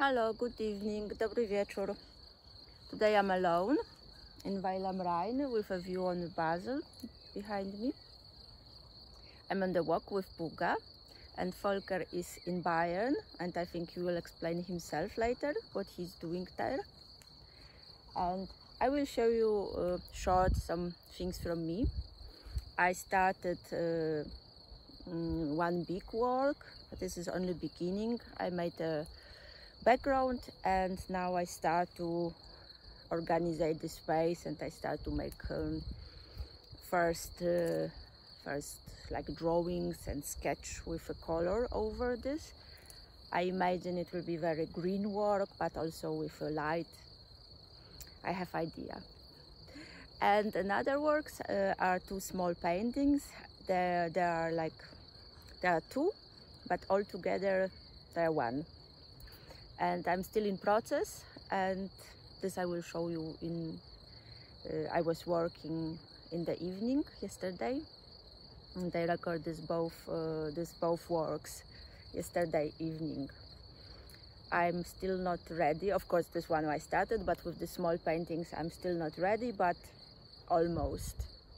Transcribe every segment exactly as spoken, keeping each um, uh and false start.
Hello, good evening, dobry wieczór. Today I'm alone in Weil am Rhein with a view on Basel behind me. I'm on the walk with Buga, and Volker is in Bayern, and I think he will explain himself later what he's doing there. And I will show you uh, short some things from me. I started uh, mm, one big work, but this is only beginning. I made a background and now I start to organize the space, and I start to make um, first uh, first like drawings and sketch with a color over this. I imagine it will be very green work, but also with a light. I have idea. And another works uh, are two small paintings. There, there are like there are two, but all together they are one. And I'm still in process, and this I will show you in uh, I was working in the evening yesterday, and I recorded this both uh, this both works yesterday evening. I'm still not ready. Of course, this one I started, but with the small paintings I'm still not ready, but almost.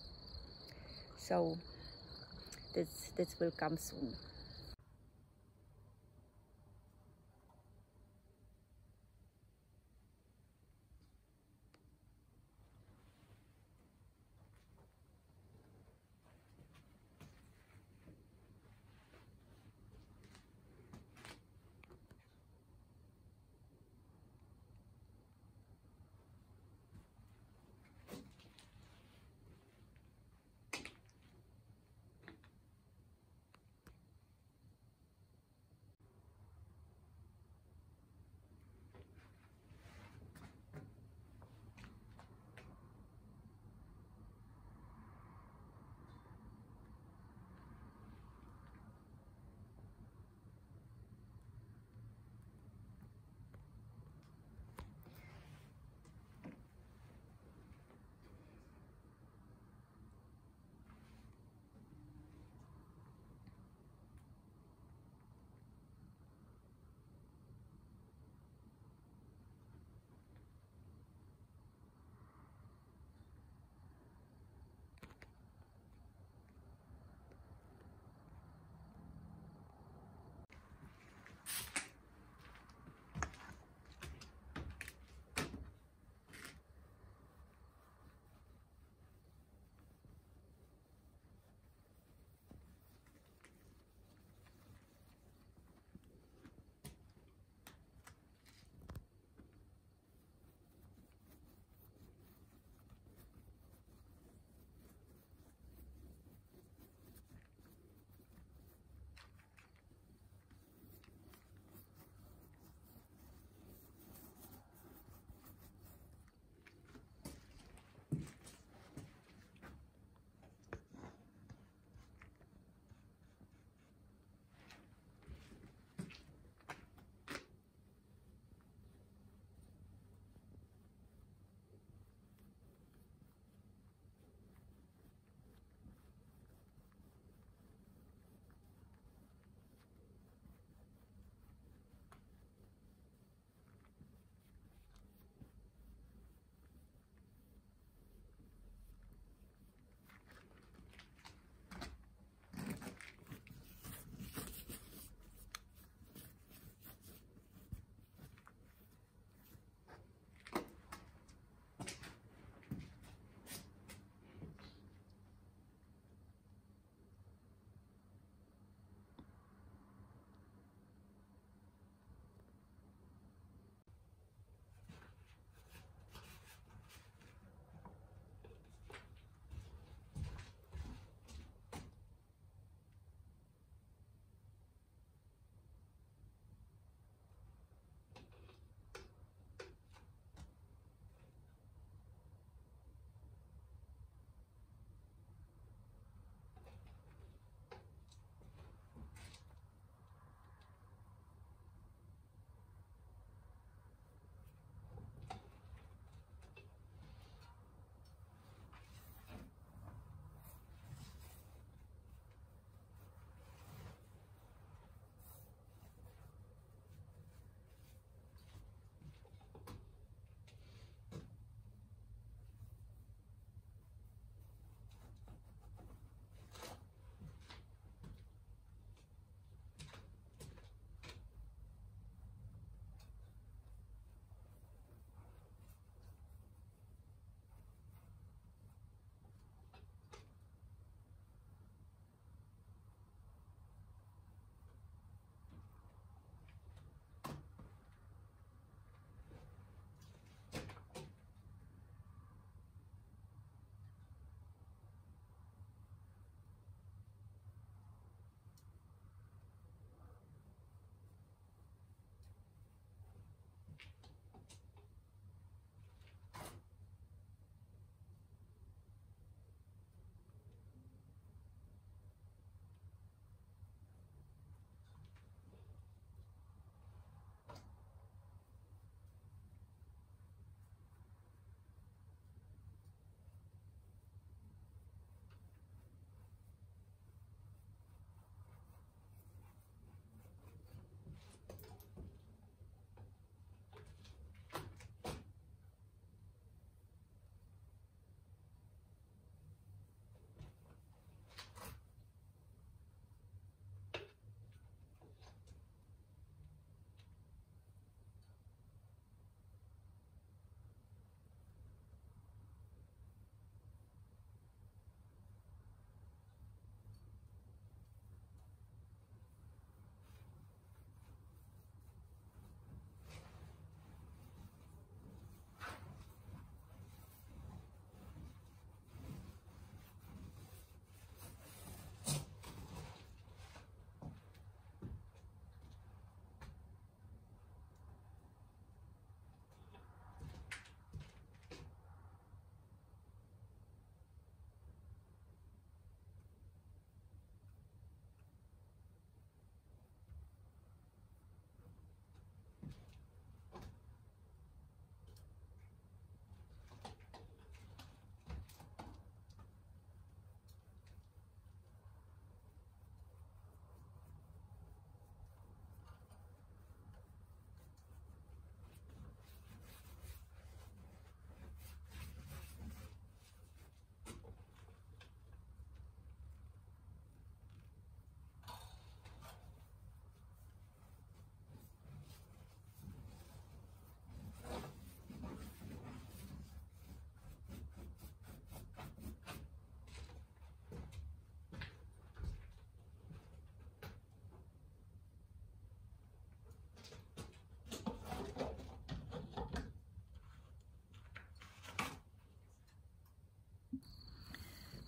So this this will come soon.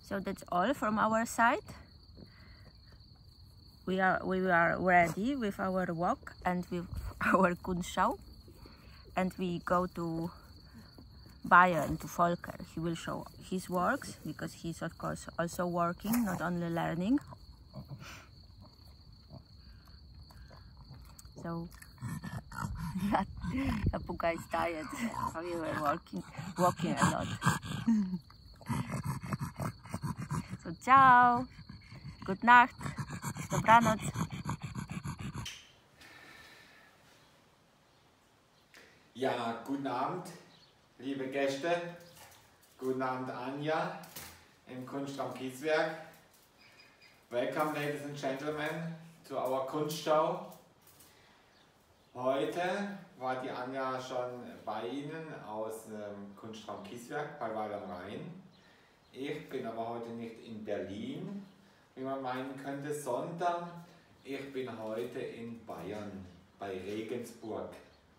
So that's all from our side. We are we are ready with our walk and with our Kunstschau, and we go to Bayern, to Volker. He will show his works because he's of course also working, not only learning. So yeah, Apuka is tired. We were walking, walking a lot. So ciao, good night, dobranoc. Ja, guten Abend, liebe Gäste. Guten Abend, Anja im Kunstraum Kieswerk. Welcome, ladies and gentlemen, to our Kunstschau. Heute war die Anja schon bei Ihnen aus dem Kunstraum Kieswerk bei Weil am Rhein. Ich bin aber heute nicht in Berlin, wie man meinen könnte, sondern ich bin heute in Bayern, bei Regensburg.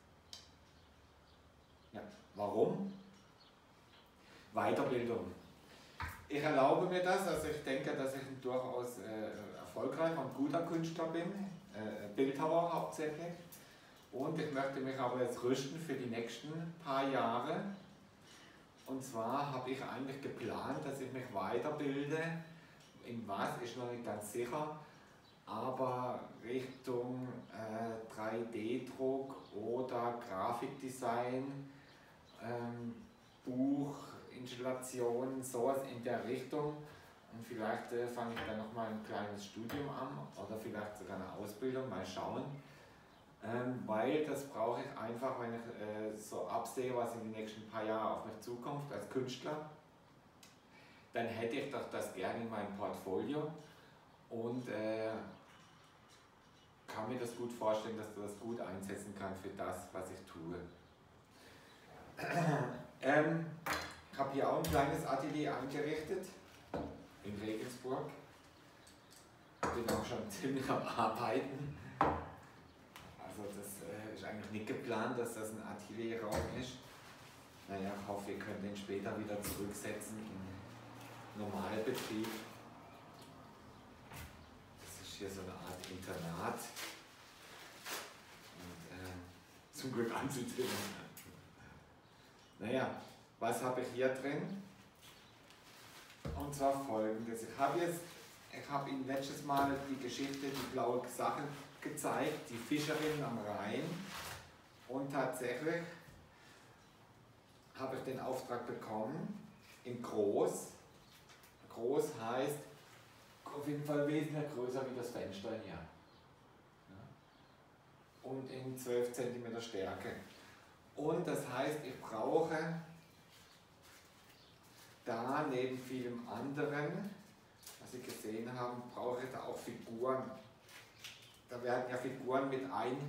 Ja, warum? Weiterbildung. Ich erlaube mir das, also ich denke, dass ich ein durchaus äh, erfolgreicher und guter Künstler bin, äh, Bildhauer hauptsächlich. Und ich möchte mich aber jetzt rüsten für die nächsten paar Jahre. Und zwar habe ich eigentlich geplant, dass ich mich weiterbilde. In was ist noch nicht ganz sicher, aber Richtung äh, drei D Druck oder Grafikdesign, ähm, Buch, Installationen, sowas in der Richtung. Und vielleicht äh, fange ich dann nochmal ein kleines Studium an oder vielleicht sogar eine Ausbildung, mal schauen. Ähm, weil das brauche ich einfach, wenn ich äh, so absehe, was in den nächsten paar Jahren auf mich zukommt als Künstler, dann hätte ich doch das gerne in meinem Portfolio und äh, kann mir das gut vorstellen, dass du das gut einsetzen kann für das, was ich tue. ähm, ich habe hier auch ein kleines Atelier eingerichtet in Regensburg. Bin auch schon ziemlich am Arbeiten. Also das äh, ist eigentlich nicht geplant, dass das ein Atelierraum ist. Naja, ich hoffe, wir können den später wieder zurücksetzen in Normalbetrieb. Das ist hier so eine Art Internat. Und, äh, zum Glück anzusehen. Naja, was habe ich hier drin? Und zwar folgendes. Ich habe jetzt, ich habe Ihnen letztes Mal die Geschichte, die blaue Sache gezeigt, die Fischerin am Rhein, und tatsächlich habe ich den Auftrag bekommen in groß. Groß heißt auf jeden Fall wesentlich größer wie das Fenster hier. Und in zwölf Zentimeter Stärke. Und das heißt, ich brauche da neben vielem anderen, was Sie gesehen haben, brauche ich da auch Figuren. Da werden ja Figuren mit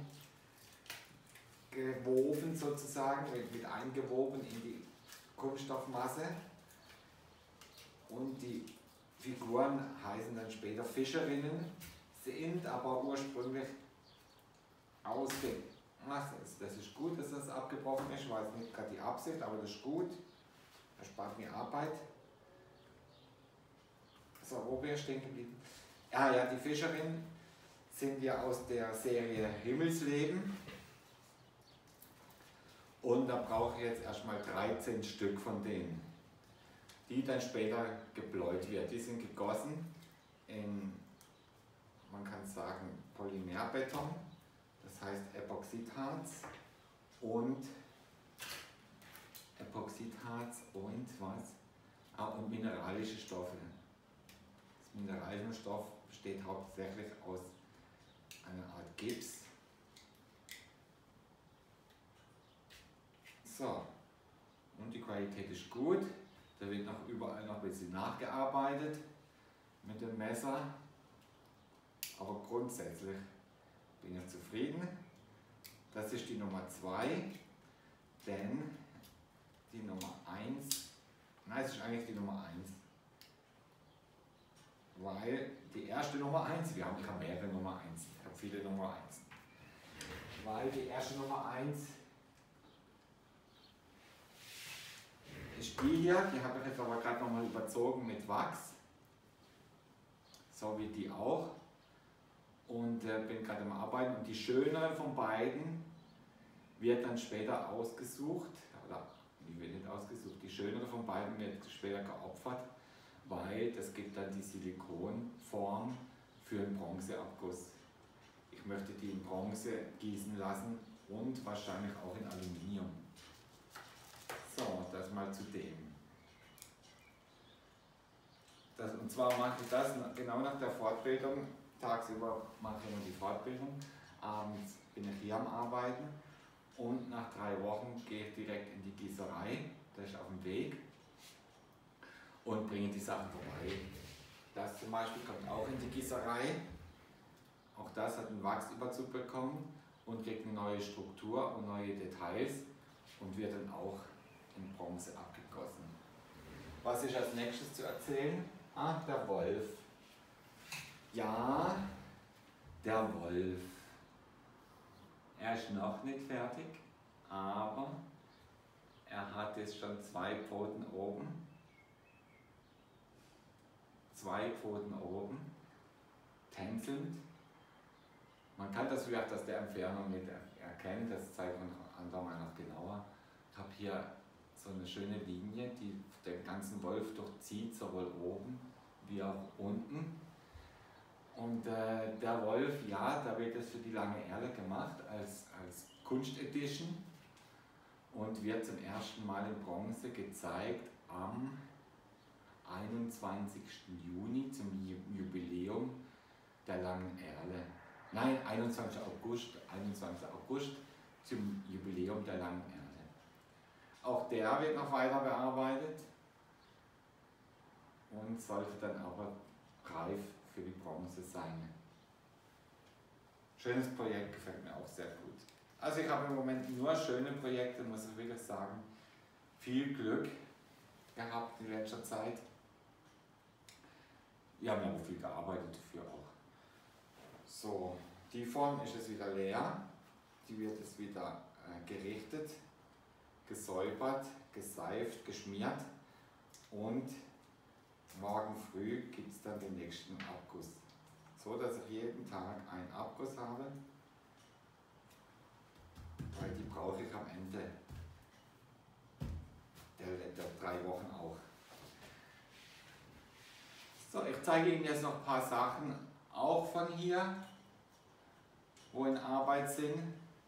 eingewoben sozusagen, mit, mit eingewoben in die Kunststoffmasse. Und die Figuren heißen dann später Fischerinnen, sind aber ursprünglich ausgemacht. Das ist gut, dass das abgebrochen ist, war jetzt nicht gerade die Absicht, aber das ist gut. Das spart mir Arbeit. So, wo wäre ich stehen geblieben? Ah ja, die Fischerin sind ja aus der Serie Himmelsleben. Und da brauche ich jetzt erstmal dreizehn Stück von denen, die dann später gebläut wird. Die sind gegossen in, man kann sagen, Polymerbeton, das heißt Epoxidharz und Epoxidharz und was? Ah, und mineralische Stoffe. Das mineralische Stoff besteht hauptsächlich aus einer Art Gips. So, und die Qualität ist gut. Da wird noch überall noch ein bisschen nachgearbeitet mit dem Messer. Aber grundsätzlich bin ich zufrieden. Das ist die Nummer zwei, denn die Nummer eins, nein, es ist eigentlich die Nummer eins. Weil die erste Nummer eins, wir haben ich habe mehrere Nummer eins, ich habe viele Nummer eins. Weil die erste Nummer eins ist die hier, die habe ich jetzt aber gerade nochmal überzogen mit Wachs. So wie die auch. Und äh, bin gerade am Arbeiten. Und die schönere von beiden wird dann später ausgesucht. Oder die wird nicht ausgesucht. Die schönere von beiden wird später geopfert, weil das gibt dann die Silikonform für einen Bronzeabguss. Ich möchte die in Bronze gießen lassen und wahrscheinlich auch in Aluminium. So, das mal zu dem. Das, und zwar mache ich das genau nach der Fortbildung. Tagsüber mache ich immer die Fortbildung, abends bin ich hier am Arbeiten und nach drei Wochen gehe ich direkt in die Gießerei, das ist auf dem Weg, und bringe die Sachen vorbei. Das zum Beispiel kommt auch in die Gießerei. Auch das hat einen Wachsüberzug bekommen und kriegt eine neue Struktur und neue Details und wird dann auch in Bronze abgegossen. Was ist als nächstes zu erzählen? Ah, der Wolf. Ja, der Wolf. Er ist noch nicht fertig, aber er hat jetzt schon zwei Pfoten oben. Zwei Pfoten oben, tänzelnd. Man kann das vielleicht aus der Entfernung nicht erkennen, das zeigt man noch andermal noch genauer. Ich habe hier so eine schöne Linie, die den ganzen Wolf durchzieht, sowohl oben wie auch unten. Und äh, der Wolf, ja, da wird es für die lange Erle gemacht als, als Kunstedition und wird zum ersten Mal in Bronze gezeigt am einundzwanzigsten Juni zum Jubiläum der langen Erle. Nein, einundzwanzigsten August zum Jubiläum der langen Erle. Auch der wird noch weiter bearbeitet und sollte dann aber reif für die Bronze sein. Schönes Projekt, gefällt mir auch sehr gut. Also ich habe im Moment nur schöne Projekte, muss ich wirklich sagen. Viel Glück gehabt in letzter Zeit. Wir haben ja auch viel gearbeitet dafür auch. So, die Form ist jetzt wieder leer. Die wird jetzt wieder äh, gerichtet, gesäubert, geseift, geschmiert und morgen früh gibt es dann den nächsten Abguss. So dass ich jeden Tag einen Abguss habe, weil die brauche ich am Ende der, der drei Wochen auch. So, ich zeige Ihnen jetzt noch ein paar Sachen, auch von hier, wo in Arbeit sind.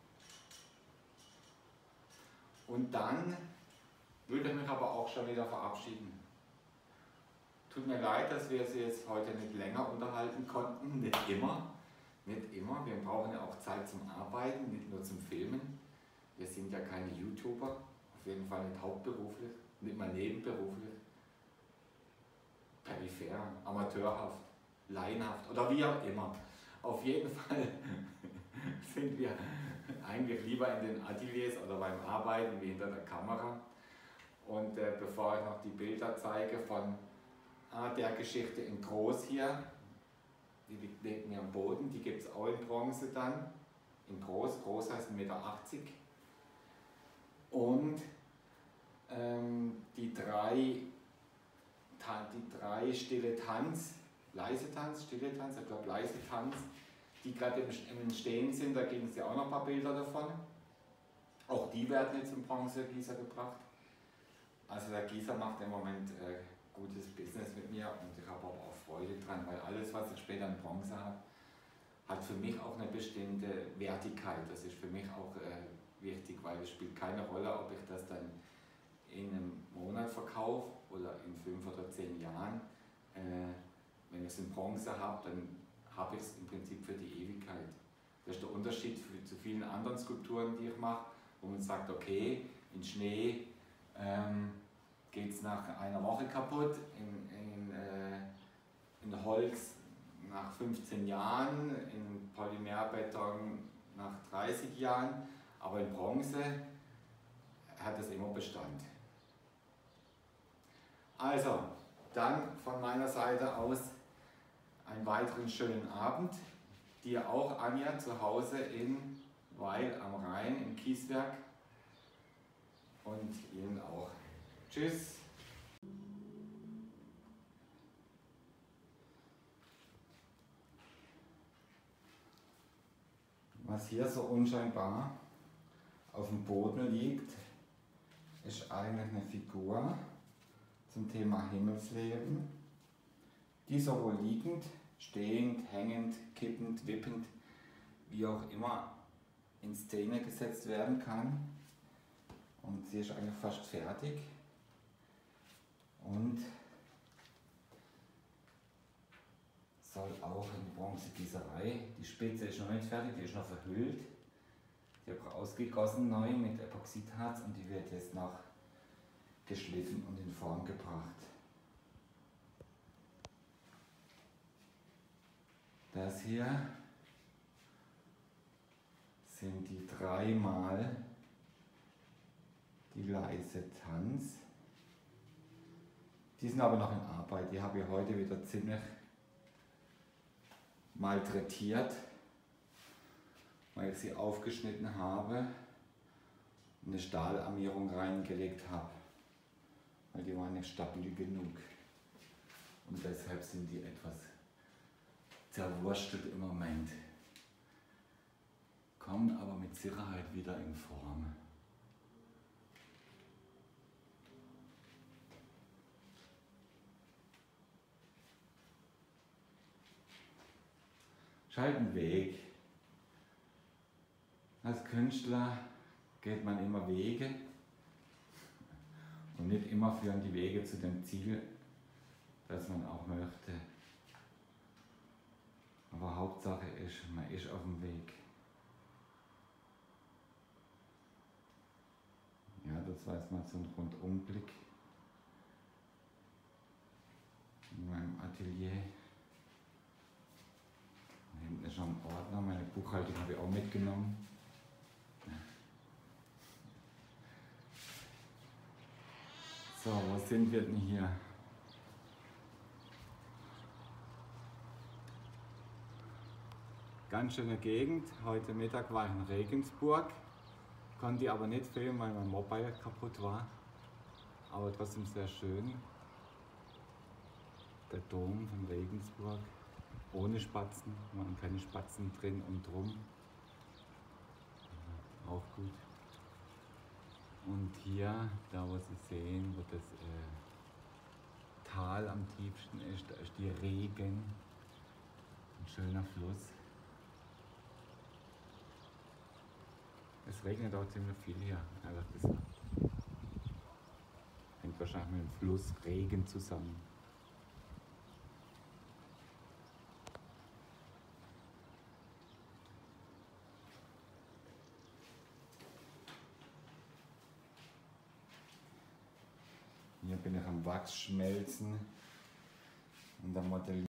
Und dann würde ich mich aber auch schon wieder verabschieden. Tut mir leid, dass wir Sie jetzt heute nicht länger unterhalten konnten, nicht immer, nicht immer. Wir brauchen ja auch Zeit zum Arbeiten, nicht nur zum Filmen. Wir sind ja keine YouTuber, auf jeden Fall nicht hauptberuflich, nicht mal nebenberuflich. Peripher, amateurhaft, laienhaft oder wie auch immer. Auf jeden Fall sind wir eigentlich lieber in den Ateliers oder beim Arbeiten wie hinter der Kamera. Und äh, bevor ich noch die Bilder zeige von äh, der Geschichte in Groß hier, die liegt neben mir am Boden, die gibt es auch in Bronze dann. In Groß, Groß heißt ein Meter achtzig. Und ähm, die drei die drei stille Tanz, leise Tanz, stille Tanz, ich glaube leise Tanz, die gerade im, im Entstehen sind, da gibt es ja auch noch ein paar Bilder davon. Auch die werden jetzt im Bronzegießer gebracht. Also der Gießer macht im Moment äh, gutes Business mit mir und ich habe aber auch Freude dran, weil alles, was ich später in Bronze habe, hat für mich auch eine bestimmte Wertigkeit. Das ist für mich auch äh, wichtig, weil es spielt keine Rolle, ob ich das dann in einem Monat verkaufe oder in fünf oder zehn Jahren. Äh, wenn ich es in Bronze habe, dann habe ich es im Prinzip für die Ewigkeit. Das ist der Unterschied für, zu vielen anderen Skulpturen, die ich mache, wo man sagt, okay, in Schnee ähm, geht es nach einer Woche kaputt, in, in, äh, in Holz nach fünfzehn Jahren, in Polymerbeton nach dreißig Jahren, aber in Bronze hat es immer Bestand. Also, dann von meiner Seite aus einen weiteren schönen Abend. Dir auch, Anja, zu Hause in Weil am Rhein im Kieswerk und Ihnen auch. Tschüss. Was hier so unscheinbar auf dem Boden liegt, ist eigentlich eine Figur zum Thema Himmelsleben, die sowohl liegend, stehend, hängend, kippend, wippend, wie auch immer in Szene gesetzt werden kann. Und sie ist eigentlich fast fertig. Und soll auch in Bronzegießerei. Die Spitze ist noch nicht fertig, die ist noch verhüllt. Die habe ich ausgegossen neu mit Epoxidharz und die wird jetzt noch geschliffen und in Form gebracht. Das hier sind die dreimal die leise Tanz. Die sind aber noch in Arbeit. Die habe ich heute wieder ziemlich malträtiert, weil ich sie aufgeschnitten habe und eine Stahlarmierung reingelegt habe, weil die waren nicht stabil genug. Und deshalb sind die etwas zerwurstelt im Moment. Kommen aber mit Sicherheit wieder in Form. Ist halt ein Weg. Als Künstler geht man immer Wege und nicht immer führen die Wege zu dem Ziel, das man auch möchte. Aber Hauptsache ist, man ist auf dem Weg. Ja, das war jetzt mal so ein Rundumblick in meinem Atelier. Da hinten ist noch ein Ordner, meine Buchhaltung habe ich auch mitgenommen. So, wo sind wir denn hier? Ganz schöne Gegend. Heute Mittag war ich in Regensburg, konnte aber nicht filmen, weil mein Mobile kaputt war. Aber trotzdem sehr schön. Der Dom von Regensburg. Ohne Spatzen, waren keine Spatzen drin und drum. Auch gut. Und hier, da wo Sie sehen, wo das äh, Tal am tiefsten ist, da ist die Regen. Ein schöner Fluss. Es regnet auch ziemlich viel hier, ehrlich gesagt. Hängt wahrscheinlich mit dem Fluss Regen zusammen. Hier bin ich am Wachs schmelzen und am Modellieren.